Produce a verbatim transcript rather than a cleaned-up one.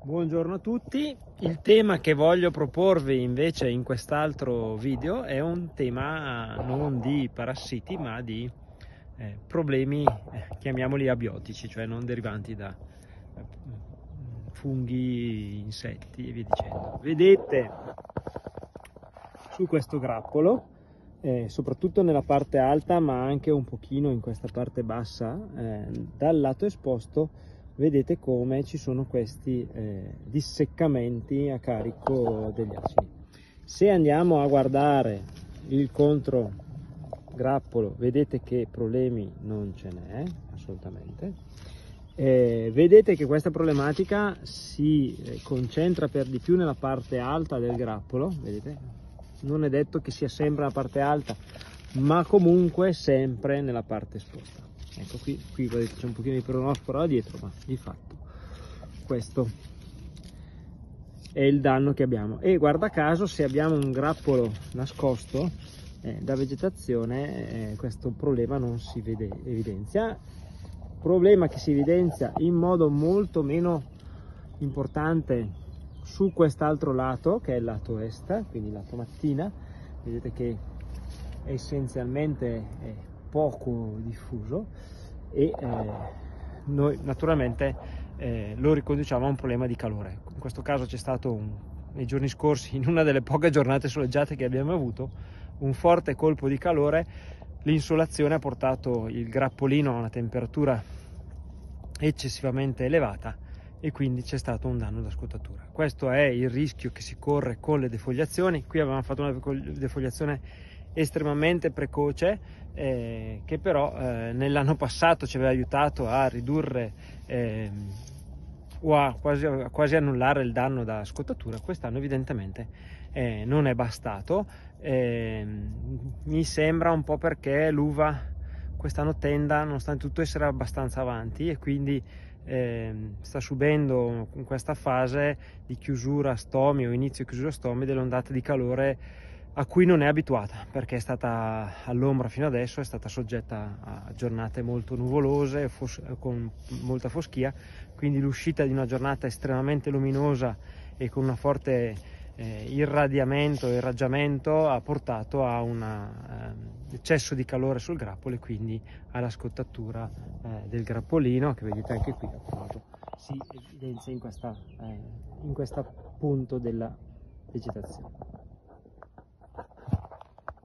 Buongiorno a tutti, il tema che voglio proporvi invece in quest'altro video è un tema non di parassiti ma di eh, problemi, eh, chiamiamoli abiotici, cioè non derivanti da eh, funghi, insetti e via dicendo. Vedete su questo grappolo, eh, soprattutto nella parte alta ma anche un pochino in questa parte bassa, eh, dal lato esposto, vedete come ci sono questi eh, disseccamenti a carico degli asini. Se andiamo a guardare il contro grappolo, vedete che problemi non ce n'è assolutamente. Eh, vedete che questa problematica si eh, concentra per di più nella parte alta del grappolo, vedete? Non è detto che sia sempre la parte alta, ma comunque sempre nella parte esposta. Ecco qui, qui vedete c'è un pochino di peronospora là dietro, ma di fatto questo è il danno che abbiamo. E guarda caso, se abbiamo un grappolo nascosto eh, da vegetazione, eh, questo problema non si vede, evidenzia. Problema che si evidenzia in modo molto meno importante su quest'altro lato, che è il lato est, quindi il lato mattina. Vedete che essenzialmente è poco diffuso e eh, noi naturalmente eh, lo riconduciamo a un problema di calore. In questo caso c'è stato un, nei giorni scorsi, in una delle poche giornate soleggiate che abbiamo avuto, un forte colpo di calore. L'insolazione ha portato il grappolino a una temperatura eccessivamente elevata e quindi c'è stato un danno da scottatura. Questo è il rischio che si corre con le defogliazioni. Qui avevamo fatto una defogliazione estremamente precoce eh, che però eh, nell'anno passato ci aveva aiutato a ridurre eh, o a quasi, a quasi annullare il danno da scottatura. Quest'anno evidentemente eh, non è bastato. Eh, mi sembra un po' perché l'uva quest'anno tenda, nonostante tutto, essere abbastanza avanti e quindi eh, sta subendo in questa fase di chiusura stomi o inizio chiusura stomi delle ondate di calore a cui non è abituata, perché è stata all'ombra fino adesso, è stata soggetta a giornate molto nuvolose con molta foschia, quindi l'uscita di una giornata estremamente luminosa e con una forte eh, irradiamento e irraggiamento ha portato a un eh, eccesso di calore sul grappolo e quindi alla scottatura eh, del grappolino, che vedete anche qui appunto si evidenzia in questa eh, in questo punto della vegetazione.